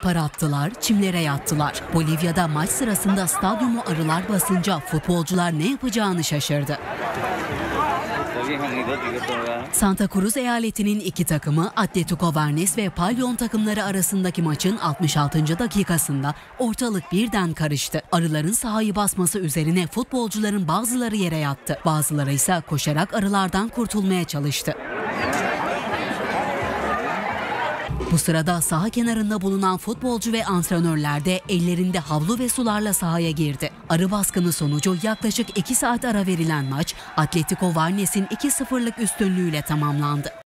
Para attılar, çimlere yattılar. Bolivya'da maç sırasında stadyumu arılar basınca futbolcular ne yapacağını şaşırdı. Santa Cruz eyaletinin iki takımı Atlético Varnes ve Palyon takımları arasındaki maçın 66. dakikasında ortalık birden karıştı. Arıların sahayı basması üzerine futbolcuların bazıları yere yattı. Bazıları ise koşarak arılardan kurtulmaya çalıştı. Bu sırada saha kenarında bulunan futbolcu ve antrenörler de ellerinde havlu ve sularla sahaya girdi. Arı baskını sonucu yaklaşık 2 saat ara verilen maç Atlético Varnes'in 2-0'lık üstünlüğüyle tamamlandı.